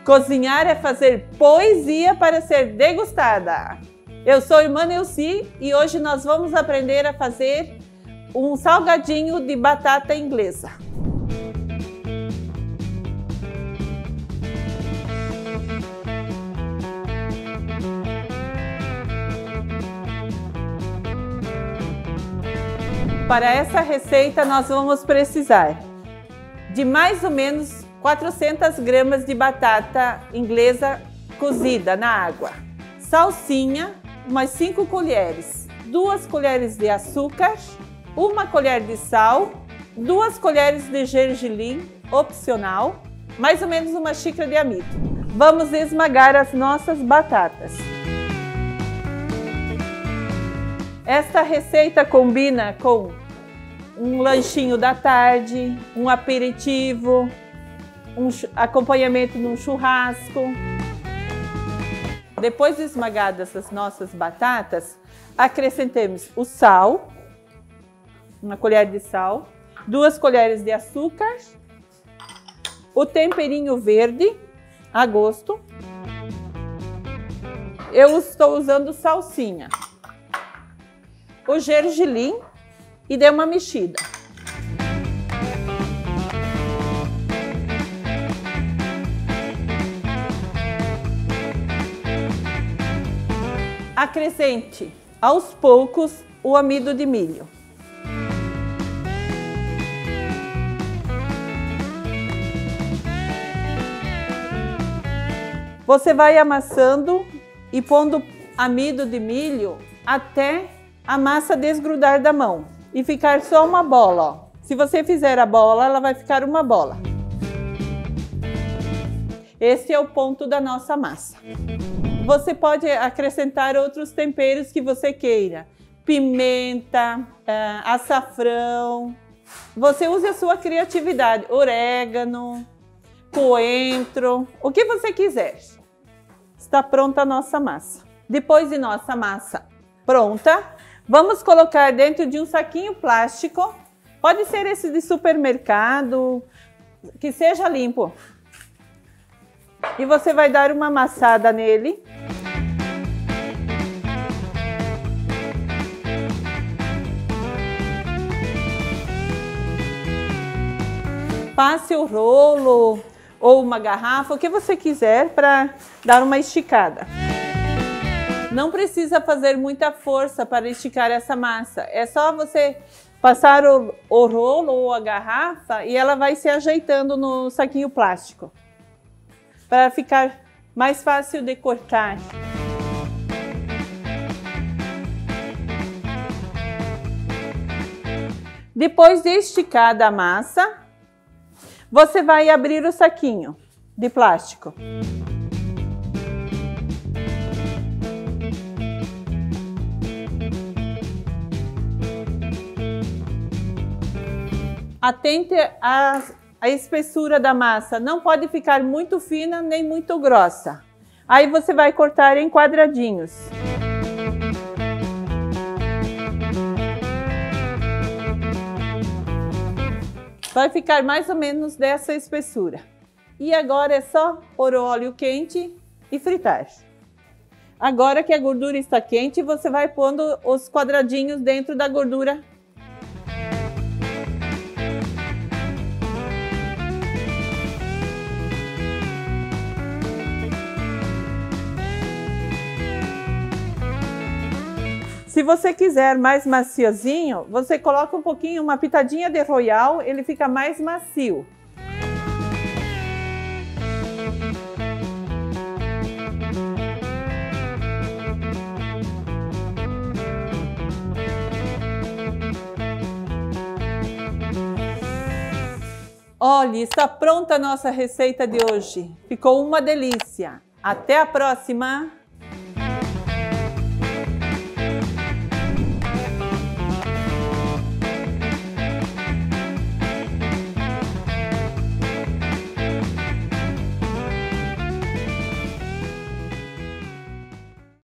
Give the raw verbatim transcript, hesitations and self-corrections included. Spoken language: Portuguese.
Cozinhar é fazer poesia para ser degustada. Eu sou irmã Neuci e hoje nós vamos aprender a fazer um salgadinho de batata inglesa. Para essa receita nós vamos precisar de mais ou menos quatrocentas gramas de batata inglesa cozida na água, salsinha, umas cinco colheres, duas colheres de açúcar, uma colher de sal, duas colheres de gergelim opcional, mais ou menos uma xícara de amido. Vamos esmagar as nossas batatas. Esta receita combina com um lanchinho da tarde, um aperitivo, um acompanhamento num churrasco. Depois de esmagadas as nossas batatas, acrescentemos o sal, uma colher de sal, duas colheres de açúcar, o temperinho verde a gosto. Eu estou usando salsinha, o gergelim e dê uma mexida. Acrescente aos poucos o amido de milho. Você vai amassando e pondo amido de milho até a massa desgrudar da mão e ficar só uma bola, ó. Se você fizer a bola, ela vai ficar uma bola. Esse é o ponto da nossa massa. Você pode acrescentar outros temperos que você queira. Pimenta, uh, açafrão. Você use a sua criatividade. Orégano, coentro, o que você quiser. Está pronta a nossa massa. Depois de nossa massa pronta, vamos colocar dentro de um saquinho plástico. Pode ser esse de supermercado, que seja limpo. E você vai dar uma amassada nele. Passe o rolo ou uma garrafa, o que você quiser, para dar uma esticada. Não precisa fazer muita força para esticar essa massa. É só você passar o, o rolo ou a garrafa e ela vai se ajeitando no saquinho plástico, para ficar mais fácil de cortar. Depois de esticada a massa, você vai abrir o saquinho de plástico. Atente à, à espessura da massa, não pode ficar muito fina nem muito grossa. Aí você vai cortar em quadradinhos. Vai ficar mais ou menos dessa espessura. E agora é só pôr o óleo quente e fritar. Agora que a gordura está quente, você vai pondo os quadradinhos dentro da gordura. Se você quiser mais maciozinho, você coloca um pouquinho, uma pitadinha de Royal, ele fica mais macio. Olha, está pronta a nossa receita de hoje. Ficou uma delícia. Até a próxima!